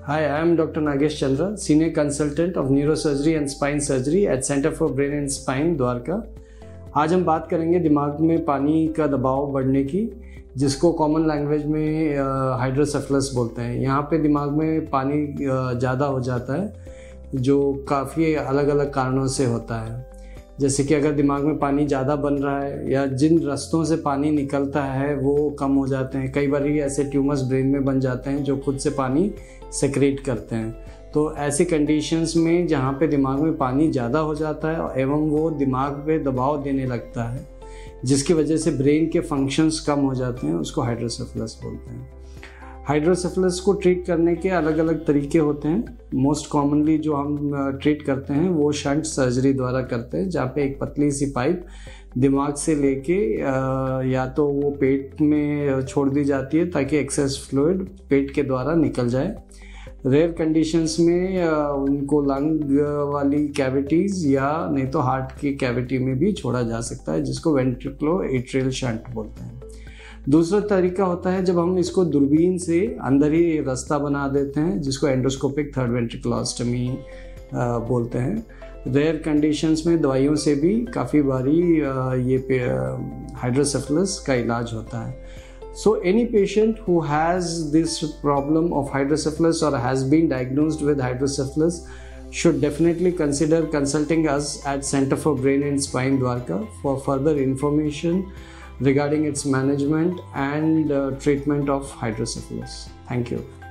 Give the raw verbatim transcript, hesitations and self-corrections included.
Hi, I am Doctor Nagesh Chandra, Senior Consultant of Neurosurgery and Spine Surgery at Center for Brain and Spine, Dwarka. आज हम बात करेंगे दिमाग में पानी का दबाव बढ़ने की, जिसको कॉमन लैंग्वेज में हाइड्रोसेफलस बोलते हैं। यहाँ पे दिमाग में पानी ज़्यादा हो जाता है, जो काफ़ी अलग अलग कारणों से होता है। जैसे कि अगर दिमाग में पानी ज़्यादा बन रहा है या जिन रास्तों से पानी निकलता है वो कम हो जाते हैं। कई बार ऐसे ट्यूमर्स ब्रेन में बन जाते हैं जो खुद से पानी सेक्रेट करते हैं। तो ऐसी कंडीशंस में जहाँ पे दिमाग में पानी ज़्यादा हो जाता है एवं वो दिमाग पे दबाव देने लगता है, जिसकी वजह से ब्रेन के फंक्शंस कम हो जाते हैं, उसको हाइड्रोसेफलस बोलते हैं। हाइड्रोसेफलस को ट्रीट करने के अलग अलग तरीके होते हैं। मोस्ट कॉमनली जो हम ट्रीट करते हैं वो शंट सर्जरी द्वारा करते हैं, जहाँ पे एक पतली सी पाइप दिमाग से लेके या तो वो पेट में छोड़ दी जाती है ताकि एक्सेस फ्लूइड पेट के द्वारा निकल जाए। रेयर कंडीशंस में उनको लंग वाली कैविटीज़ या नहीं तो हार्ट की कैविटी में भी छोड़ा जा सकता है, जिसको वेंट्रिकुलो एट्रियल शंट बोलते हैं। दूसरा तरीका होता है जब हम इसको दूरबीन से अंदर ही रास्ता बना देते हैं, जिसको एंडोस्कोपिक थर्ड वेंट्रिकुलोस्टमी बोलते हैं। रेयर कंडीशंस में दवाइयों से भी काफ़ी बारी ये हाइड्रोसेफलस का इलाज होता है। So any patient who has this problem of hydrocephalus or has been diagnosed with hydrocephalus should definitely consider consulting us at Center for Brain and Spine, Dwarka, for further information regarding its management and uh, treatment of hydrocephalus. Thank you.